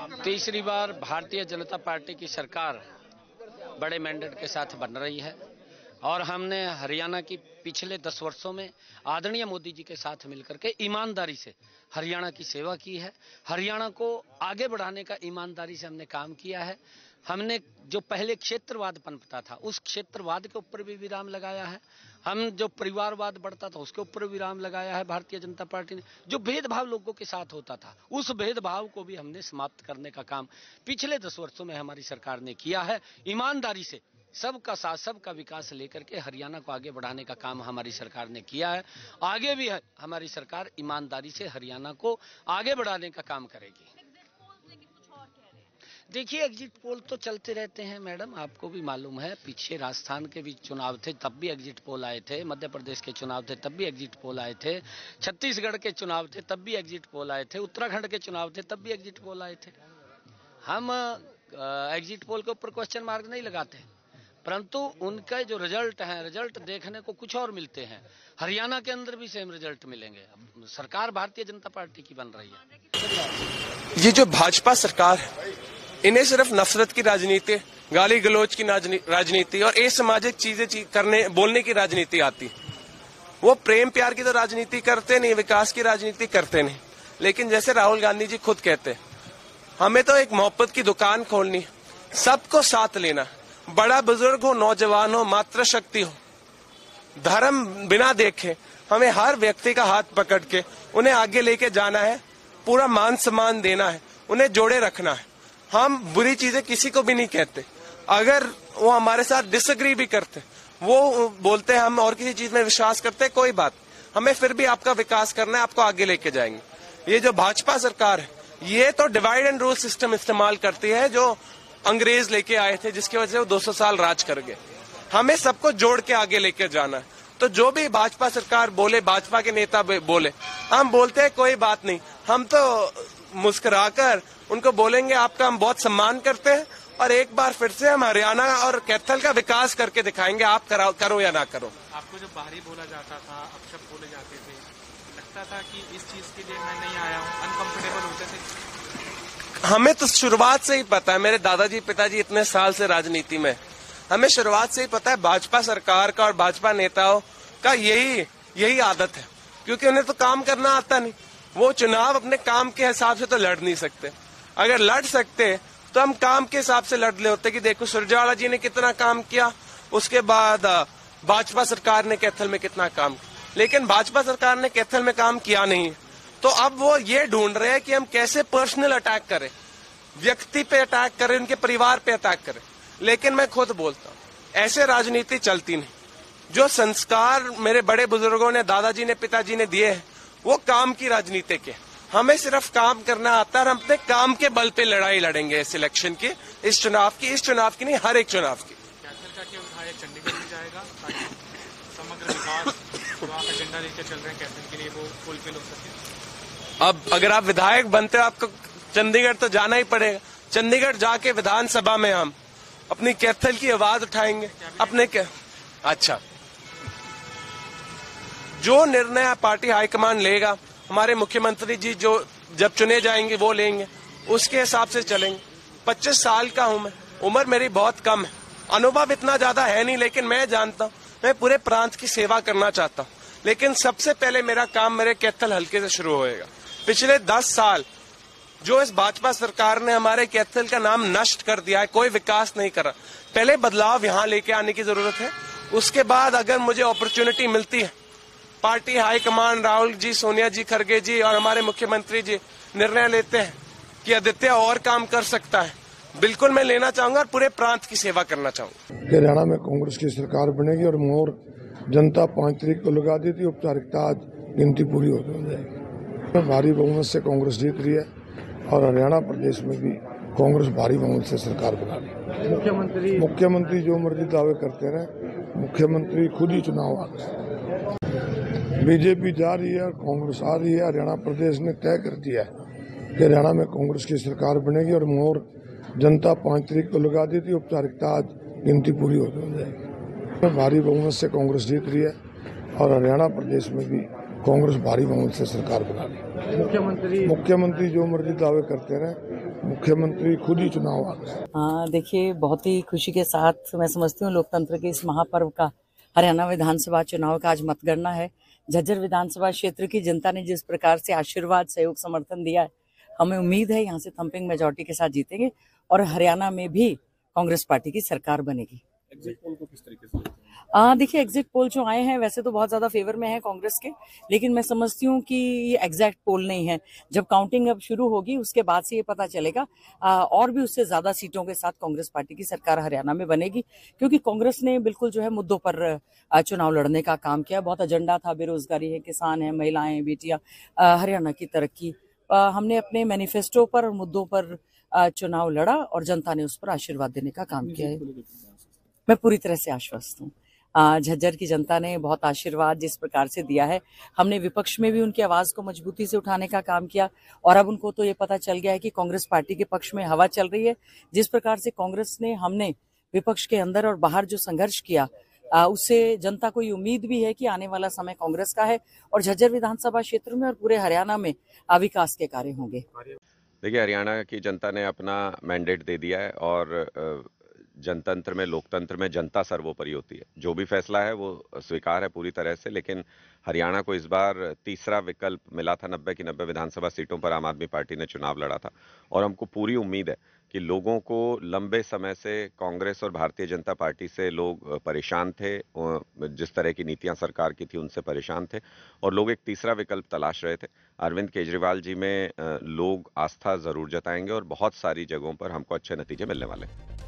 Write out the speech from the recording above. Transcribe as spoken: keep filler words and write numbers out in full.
तीसरी बार भारतीय जनता पार्टी की सरकार बड़े मैंडेट के साथ बन रही है और हमने हरियाणा की पिछले दस वर्षों में आदरणीय मोदी जी के साथ मिलकर के ईमानदारी से हरियाणा की सेवा की है। हरियाणा को आगे बढ़ाने का ईमानदारी से हमने काम किया है। हमने जो पहले क्षेत्रवाद पनपता था उस क्षेत्रवाद के ऊपर भी विराम लगाया है। हम जो परिवारवाद बढ़ता था उसके ऊपर विराम लगाया है। भारतीय जनता पार्टी ने जो भेदभाव लोगों के साथ होता था उस भेदभाव को भी हमने समाप्त करने का काम पिछले दस वर्षों में हमारी सरकार ने किया है। ईमानदारी से सबका साथ सबका विकास लेकर के हरियाणा को आगे बढ़ाने का काम हमारी सरकार ने किया है। आगे भी है हमारी सरकार ईमानदारी से हरियाणा को आगे बढ़ाने का काम करेगी। देखिए, एग्जिट पोल तो चलते रहते हैं मैडम, आपको भी मालूम है। पीछे राजस्थान के भी चुनाव थे तब भी एग्जिट पोल आए थे, मध्य प्रदेश के चुनाव थे तब भी एग्जिट पोल आए थे, छत्तीसगढ़ के चुनाव थे तब भी एग्जिट पोल आए थे, उत्तराखंड के चुनाव थे तब भी एग्जिट पोल आए थे। हम एग्जिट पोल के ऊपर क्वेश्चन मार्क नहीं लगाते, परंतु उनका जो रिजल्ट है, रिजल्ट देखने को कुछ और मिलते हैं। हरियाणा के अंदर भी सेम रिजल्ट मिलेंगे। सरकार भारतीय जनता पार्टी की बन रही है। ये जो भाजपा सरकार है, इन्हें सिर्फ नफरत की राजनीति, गाली गलौज की राजनीति और असामाजिक चीजें ची, करने बोलने की राजनीति आती। वो प्रेम प्यार की तो राजनीति करते नहीं, विकास की राजनीति करते नहीं। लेकिन जैसे राहुल गांधी जी खुद कहते, हमें तो एक मोहब्बत की दुकान खोलनी, सबको साथ लेना, बड़ा बुजुर्ग हो, नौजवान हो, मातृशक्ति हो, धर्म बिना देखे हमें हर व्यक्ति का हाथ पकड़ के उन्हें आगे लेके जाना है, पूरा मान सम्मान देना है, उन्हें जोड़े रखना है। हम बुरी चीजें किसी को भी नहीं कहते। अगर वो हमारे साथ डिसएग्री भी करते, वो बोलते हैं हम और किसी चीज में विश्वास करते, कोई बात, हमें फिर भी आपका विकास करना है, आपको आगे लेके जाएंगे। ये जो भाजपा सरकार है, ये तो डिवाइड एंड रूल सिस्टम इस्तेमाल करती है जो अंग्रेज लेके आए थे, जिसकी वजह से वो दो सौ साल राज कर गए। हमें सबको जोड़ के आगे लेके जाना है। तो जो भी भाजपा सरकार बोले, भाजपा के नेता बोले, हम बोलते हैं कोई बात नहीं, हम तो मुस्कुराकर उनको बोलेंगे आपका हम बहुत सम्मान करते हैं और एक बार फिर से हम हरियाणा और कैथल का विकास करके दिखाएंगे, आप करो, करो या ना करो। आपको जो बाहरी बोला जाता था, अपशब्द बोले जाते थे, लगता था कि इस चीज के लिए मैं नहीं आया हूँ, अनकंफर्टेबल होते थे? हमें तो शुरुआत से ही पता है, मेरे दादाजी पिताजी इतने साल से राजनीति में, हमें शुरुआत से ही पता है भाजपा सरकार का और भाजपा नेताओं का यही यही आदत है, क्योंकि उन्हें तो काम करना आता नहीं। वो चुनाव अपने काम के हिसाब से तो लड़ नहीं सकते। अगर लड़ सकते तो हम काम के हिसाब से लड़ ले होते कि देखो सुरजेवाला जी ने कितना काम किया, उसके बाद भाजपा सरकार ने कैथल में कितना काम किया, लेकिन भाजपा सरकार ने कैथल में काम किया नहीं। तो अब वो ये ढूंढ रहे हैं कि हम कैसे पर्सनल अटैक करें, व्यक्ति पे अटैक करें, उनके परिवार पे अटैक करें। लेकिन मैं खुद बोलता हूँ, ऐसे राजनीति चलती नहीं। जो संस्कार मेरे बड़े बुजुर्गों ने, दादाजी ने, पिताजी ने दिए हैं, वो काम की राजनीति के। हमें सिर्फ काम करना आता है, हम अपने काम के बल पे लड़ाई लड़ेंगे इस इलेक्शन की, इस चुनाव की, इस चुनाव की नहीं, हर एक चुनाव की। कैथल का क्या विधायक चंडीगढ़ में जाएगा ताकि समग्र विकास जो आप एजेंडा लेकर चल रहे हैं कैथल के लिए वो फुलफिल हो सके? अब अगर आप विधायक बनते हो, आपको चंडीगढ़ तो जाना ही पड़ेगा। चंडीगढ़ जाके विधानसभा में हम अपनी कैथल की आवाज उठाएंगे। अपने क्या अच्छा जो निर्णय पार्टी हाईकमान लेगा, हमारे मुख्यमंत्री जी जो जब चुने जाएंगे वो लेंगे, उसके हिसाब से चलेंगे। पच्चीस साल का हूं मैं, उम्र मेरी बहुत कम है, अनुभव इतना ज्यादा है नहीं, लेकिन मैं जानता हूं मैं पूरे प्रांत की सेवा करना चाहता हूं। लेकिन सबसे पहले मेरा काम मेरे कैथल हल्के से शुरू होएगा। पिछले दस साल जो इस भाजपा सरकार ने हमारे कैथल का नाम नष्ट कर दिया है, कोई विकास नहीं करा। पहले बदलाव यहाँ लेके आने की जरूरत है। उसके बाद अगर मुझे अपॉर्चुनिटी मिलती है, पार्टी हाईकमान राहुल जी, सोनिया जी, खड़गे जी और हमारे मुख्यमंत्री जी निर्णय लेते हैं कि आदित्य और काम कर सकता है, बिल्कुल मैं लेना चाहूंगा और पूरे प्रांत की सेवा करना चाहूंगा। हरियाणा में कांग्रेस की सरकार बनेगी और मोर जनता पांच तारीख को लगा दी थी, औपचारिकता आज गिनती पूरी हो जाएगी। भारी बहुमत से कांग्रेस जीत रही है और हरियाणा प्रदेश में भी कांग्रेस भारी बहुमत से सरकार बना रही। मुख्यमंत्री मुख्यमंत्री जो मर्जी दावे करते रहे, मुख्यमंत्री खुद ही चुनाव आ गए। बीजेपी जा रही है और कांग्रेस आ रही है। हरियाणा प्रदेश ने तय कर दिया है कि हरियाणा में कांग्रेस की सरकार बनेगी और मोर जनता पांच तारीख को लगा दी थी, औपचारिकता आज गिनती पूरी हो जाएगी। भारी बहुमत से कांग्रेस जीत रही है और हरियाणा प्रदेश में भी कांग्रेस भारी बहुमत से सरकार बना रही। मुख्यमंत्री मुख्यमंत्री जो मर्जी दावे करते रहे, मुख्यमंत्री खुद ही चुनाव आ गए। हाँ, देखिए, बहुत ही खुशी के साथ मैं समझती हूँ लोकतंत्र के इस महापर्व का हरियाणा विधानसभा चुनाव का आज मतगणना है। झज्जर विधानसभा क्षेत्र की जनता ने जिस प्रकार से आशीर्वाद, सहयोग, समर्थन दिया है, हमें उम्मीद है यहाँ से थंपिंग मेजॉरिटी के साथ जीतेंगे और हरियाणा में भी कांग्रेस पार्टी की सरकार बनेगी। एग्जिट पोल को किस तरीके से? आ, देखिए, एग्जिट पोल जो आए हैं वैसे तो बहुत ज्यादा फेवर में है कांग्रेस के, लेकिन मैं समझती हूँ कि ये एग्जैक्ट पोल नहीं है। जब काउंटिंग अब शुरू होगी उसके बाद से ये पता चलेगा, आ, और भी उससे ज्यादा सीटों के साथ कांग्रेस पार्टी की सरकार हरियाणा में बनेगी, क्योंकि कांग्रेस ने बिल्कुल जो है मुद्दों पर चुनाव लड़ने का काम किया। बहुत एजेंडा था, बेरोजगारी है, किसान है, महिलाएं, बेटियां, हरियाणा की तरक्की। हमने अपने मैनिफेस्टो पर और मुद्दों पर चुनाव लड़ा और जनता ने उस पर आशीर्वाद देने का काम किया है। मैं पूरी तरह से आश्वस्त हूँ। झज्जर की जनता ने बहुत आशीर्वाद जिस प्रकार से दिया है, हमने विपक्ष में भी उनकी आवाज को मजबूती से उठाने का काम किया और अब उनको तो ये पता चल गया है कि कांग्रेस पार्टी के पक्ष में हवा चल रही है। जिस प्रकार से कांग्रेस ने, हमने विपक्ष के अंदर और बाहर जो संघर्ष किया, उससे जनता को ये उम्मीद भी है कि आने वाला समय कांग्रेस का है और झज्जर विधानसभा क्षेत्र में और पूरे हरियाणा में विकास के कार्य होंगे। देखिए, हरियाणा की जनता ने अपना मैंडेट दे दिया है और जनतंत्र में, लोकतंत्र में जनता सर्वोपरि होती है। जो भी फैसला है वो स्वीकार है पूरी तरह से, लेकिन हरियाणा को इस बार तीसरा विकल्प मिला था। नब्बे की नब्बे विधानसभा सीटों पर आम आदमी पार्टी ने चुनाव लड़ा था और हमको पूरी उम्मीद है कि लोगों को लंबे समय से कांग्रेस और भारतीय जनता पार्टी से लोग परेशान थे, जिस तरह की नीतियां सरकार की थी उनसे परेशान थे और लोग एक तीसरा विकल्प तलाश रहे थे। अरविंद केजरीवाल जी में लोग आस्था जरूर जताएंगे और बहुत सारी जगहों पर हमको अच्छे नतीजे मिलने वाले हैं।